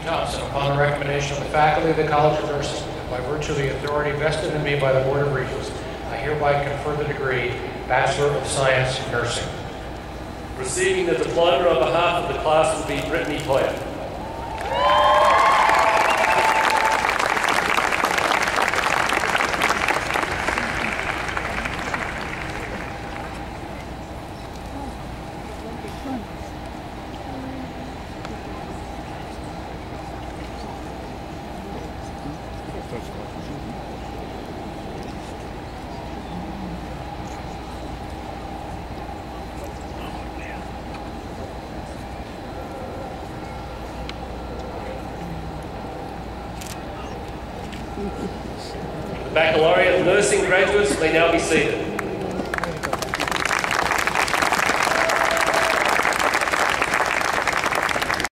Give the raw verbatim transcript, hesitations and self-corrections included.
Thompson, upon the recommendation of the faculty of the College of Nursing, and by virtue of the authority vested in me by the Board of Regents, I hereby confer the degree Bachelor of Science in Nursing. Receiving the diploma on behalf of the class will be Brittany Hoyer. The Baccalaureate Nursing graduates may now be seated.